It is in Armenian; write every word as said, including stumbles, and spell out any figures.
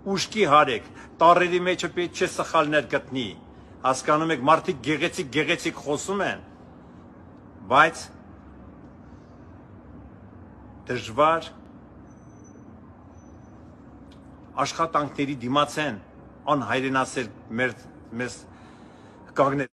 ուշքի հարեք, տառերի մեջը պետք չէ սխալներ գտնի, հասկանում եք, մարդիկ գեղեցիկ գեղեցիկ խոսում են, բայց դժվար աշխատանքների դիմաց են անհայրենասեր մեր մեզ կանգնել